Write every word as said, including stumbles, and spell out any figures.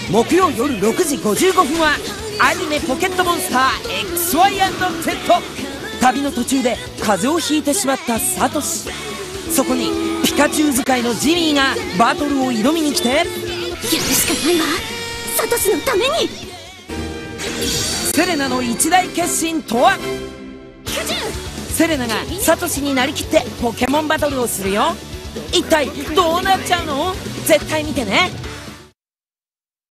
木曜夜ろくじごじゅうごふんはアニメ「ポケットモンスター エックスワイ ゼット」。旅の途中で風邪をひいてしまったサトシ。そこにピカチュウ使いのジミーがバトルを挑みに来て、やるしかないわ、サトシのために。 セレナの一大決心とは。セレナがサトシになりきってポケモンバトルをするよ。一体どうなっちゃうの？絶対見てね。